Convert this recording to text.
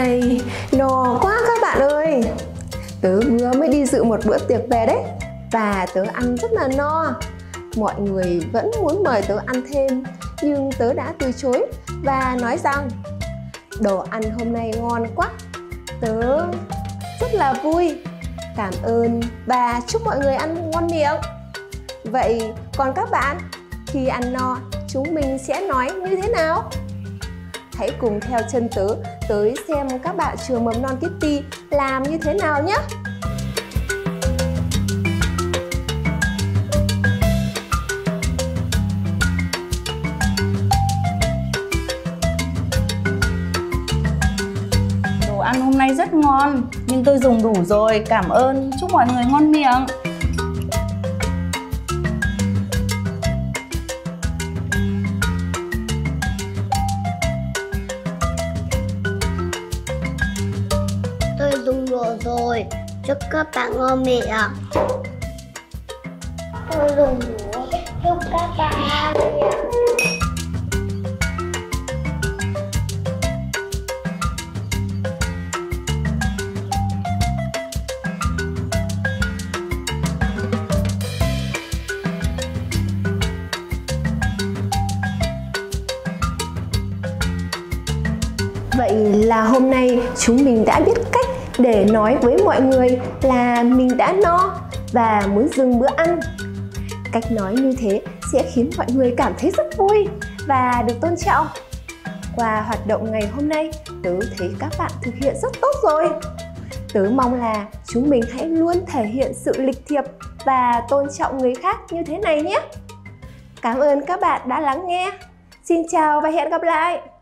Này, no quá các bạn ơi. Tớ vừa mới đi dự một bữa tiệc về đấy, và tớ ăn rất là no. Mọi người vẫn muốn mời tớ ăn thêm, nhưng tớ đã từ chối và nói rằng đồ ăn hôm nay ngon quá. Tớ rất là vui, cảm ơn và chúc mọi người ăn ngon miệng. Vậy còn các bạn, khi ăn no chúng mình sẽ nói như thế nào? Hãy cùng theo chân tớ tới xem các bạn trường mầm non Kitty làm như thế nào nhé. Đồ ăn hôm nay rất ngon, nhưng tôi dùng đủ rồi, cảm ơn, chúc mọi người ngon miệng. Tôi dùng đủ rồi, chúc các bạn ngon miệng. Tôi dùng đủ, chúc các bạn ngon miệng. Vậy là hôm nay chúng mình đã biết cách để nói với mọi người là mình đã no và muốn dừng bữa ăn. Cách nói như thế sẽ khiến mọi người cảm thấy rất vui và được tôn trọng. Qua hoạt động ngày hôm nay, tớ thấy các bạn thực hiện rất tốt rồi. Tớ mong là chúng mình hãy luôn thể hiện sự lịch thiệp và tôn trọng người khác như thế này nhé. Cảm ơn các bạn đã lắng nghe. Xin chào và hẹn gặp lại!